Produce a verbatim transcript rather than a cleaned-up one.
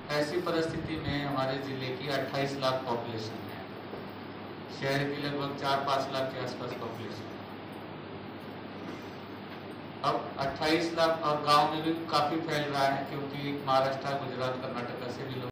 ऐसी परिस्थिति में हमारे ज़िले की अट्ठाईस लाख पॉपुलेशन है, शहर की लगभग चार पाँच लाख के आसपास पॉपुलेशन है। अब अट्ठाईस लाख और गांव में भी काफ़ी फैल रहा है, क्योंकि महाराष्ट्र, गुजरात, कर्नाटक से भी लोग